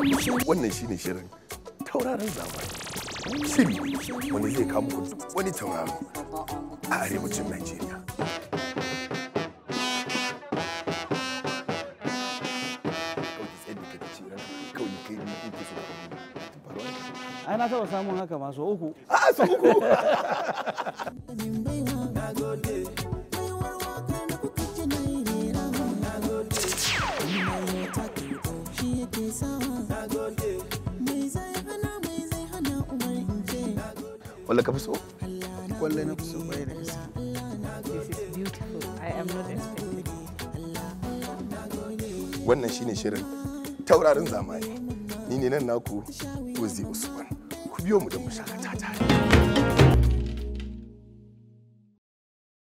Wannan shine shirin Taurarin Zamani. Shiri wani zai kawo muku wani tauraro a arewacin Najeriya. Ai na taɓa samun haka ma so uku. So uku. Walla ka fi so? Kwalle na fi so bai da gaske. This is beautiful. I am not expecting. Wannan shine shirin Taurarin Zamani. Ni ne nan naku Uzi Usman. Ku biyo mu da mu shakata tare.